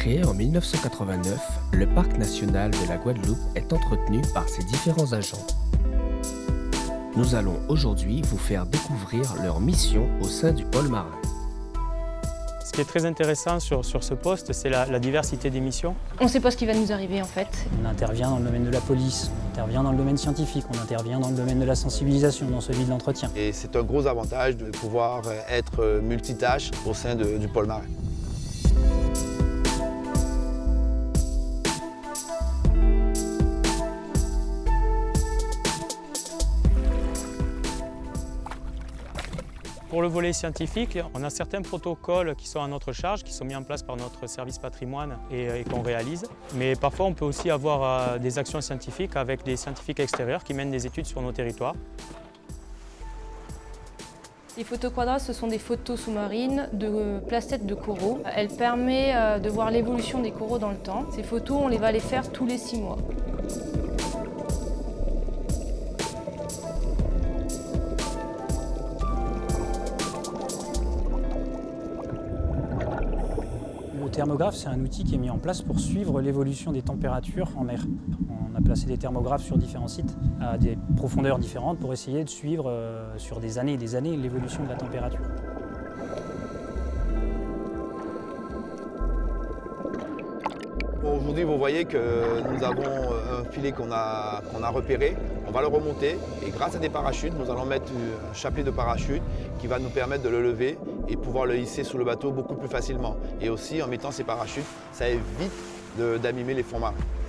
Créé en 1989, le Parc national de la Guadeloupe est entretenu par ses différents agents. Nous allons aujourd'hui vous faire découvrir leur mission au sein du pôle marin. Ce qui est très intéressant sur ce poste, c'est la diversité des missions. On ne sait pas ce qui va nous arriver en fait. On intervient dans le domaine de la police, on intervient dans le domaine scientifique, on intervient dans le domaine de la sensibilisation, dans celui de l'entretien. Et c'est un gros avantage de pouvoir être multitâche au sein du pôle marin. Pour le volet scientifique, on a certains protocoles qui sont à notre charge, qui sont mis en place par notre service patrimoine et qu'on réalise. Mais parfois, on peut aussi avoir des actions scientifiques avec des scientifiques extérieurs qui mènent des études sur nos territoires. Les photos quadras, ce sont des photos sous-marines de placettes de coraux. Elles permettent de voir l'évolution des coraux dans le temps. Ces photos, on va les faire tous les 6 mois. Le thermographe, c'est un outil qui est mis en place pour suivre l'évolution des températures en mer. On a placé des thermographes sur différents sites à des profondeurs différentes pour essayer de suivre sur des années et des années l'évolution de la température. Aujourd'hui, vous voyez que nous avons un filet qu'on a repéré. On va le remonter et grâce à des parachutes, nous allons mettre un chapelet de parachute qui va nous permettre de le lever et pouvoir le hisser sous le bateau beaucoup plus facilement. Et aussi, en mettant ces parachutes, ça évite d'abîmer les fonds marins.